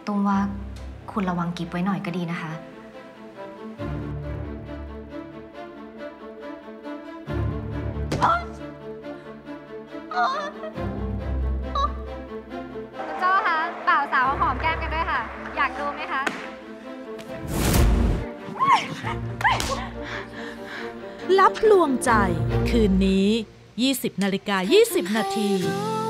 ตุ้มว่าคุณระวังกิฟไว้หน่อยก็ดีนะคะคุณโจ้คะบ่าวสาวหอมแก้มกันด้วยค่ะ อยากดูไหมคะลับลวงใจคืนนี้ 20:20 น.